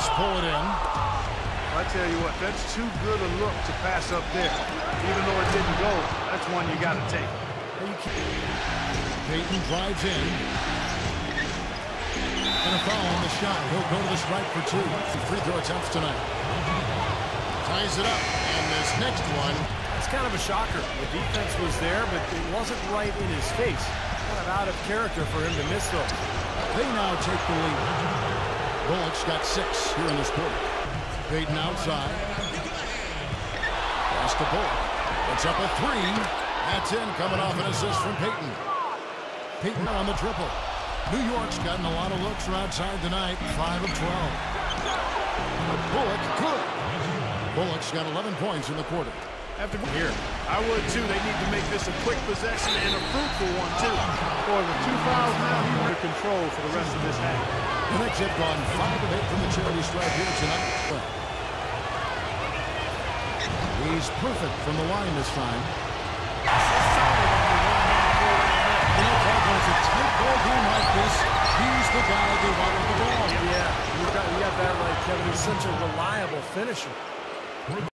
Bullocks pull it in. I tell you what, that's too good a look to pass up there. Even though it didn't go, that's one you got to take. Payton drives in. And a foul on the shot. He'll go to the strike for 2. Free throw attempts tonight. Ties it up. And this next one. That's kind of a shocker. The defense was there, but it wasn't right in his face. Kind of out of character for him to miss those. They now take the lead. Bullock's got 6 here in this quarter. Payton outside. Pass to Bullock. It's up a 3. That's in, coming off an assist from Payton. Payton on the triple. New York's gotten a lot of looks from outside tonight. 5 of 12. Bullock good. Bullock's got 11 points in the quarter. After here, I would too. They need to make this a quick possession and a fruitful one too. Boy, with 2 fouls now, he's under control for the rest of this half. The Knicks have gone 5 of 8 from the charity stripe here tonight. He's perfect from the line this time. You know, Paul, when it's a tight ball game like this, he's the guy they want with the ball. Yeah, you got that right, Kevin. He's such a reliable finisher.